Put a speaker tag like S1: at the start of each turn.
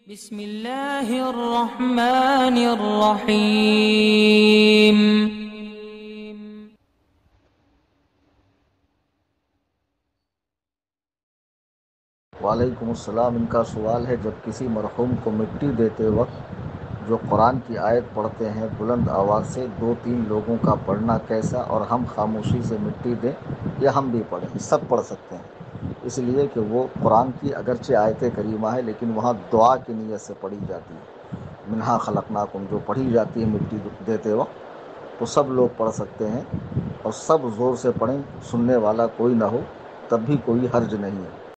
S1: बिस्मिल्लाहिर्रहमानिर्रहीम।
S2: वालेकुम अस्सलाम। इनका सवाल है, जब किसी मरहूम को मिट्टी देते वक्त जो कुरान की आयत पढ़ते हैं बुलंद आवाज़ से, दो तीन लोगों का पढ़ना कैसा, और हम खामोशी से मिट्टी दें या हम भी पढ़ें? सब पढ़ सकते हैं, इसलिए कि वो कुरान की अगरचे आयत करीमा है लेकिन वहाँ दुआ की नीयत से पढ़ी जाती है। मिन्हा खलकनाकुम जो पढ़ी जाती है मिट्टी देते वक्त, तो सब लोग पढ़ सकते हैं और सब ज़ोर से पढ़ें, सुनने वाला कोई ना हो तब भी कोई हर्ज नहीं है।